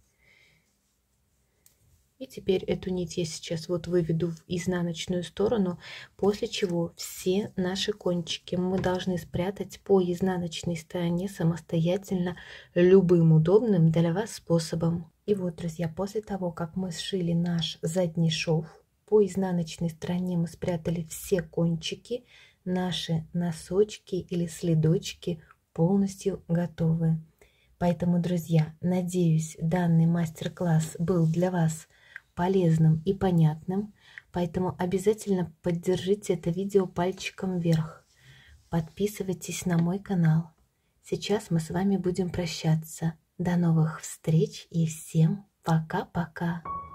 Speaker 1: И теперь эту нить я сейчас вот выведу в изнаночную сторону, после чего все наши кончики мы должны спрятать по изнаночной стороне самостоятельно любым удобным для вас способом. И вот, друзья, после того, как мы сшили наш задний шов, по изнаночной стороне мы спрятали все кончики, наши носочки или следочки полностью готовы. Поэтому, друзья, надеюсь, данный мастер-класс был для вас полезным и понятным, поэтому обязательно поддержите это видео пальчиком вверх. Подписывайтесь на мой канал. Сейчас мы с вами будем прощаться. До новых встреч и всем пока-пока!